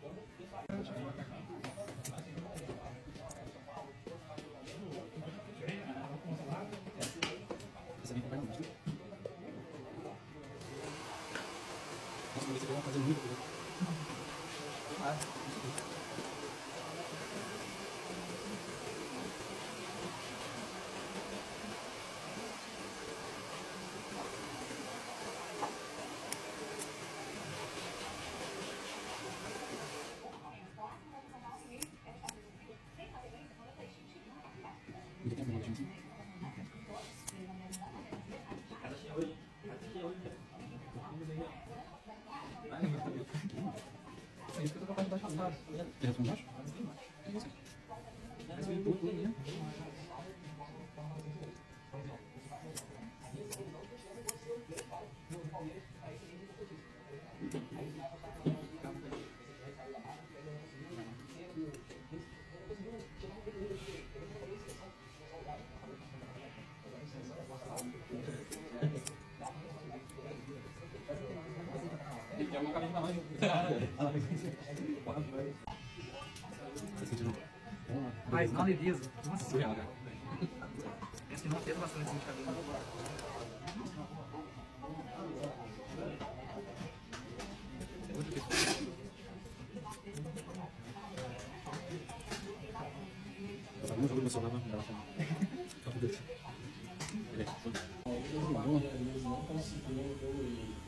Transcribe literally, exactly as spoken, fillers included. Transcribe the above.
Essa minha vai não, nossa, mas esse aqui vai fazer muito coisa. Ah, muito tempo, muito tempo. É isso que eu tô capaz de baixar as bases. Tem resto embaixo? Tem isso. Mas vem tudo, tudo, né? É uma cabeça na mão. Mas não liso. Nossa, Surreal, cara. esse não pesa bastante esse cabelo. Sabe um jogo emocionado em relação ao Deus. Ele é. Não conseguiu evoluir.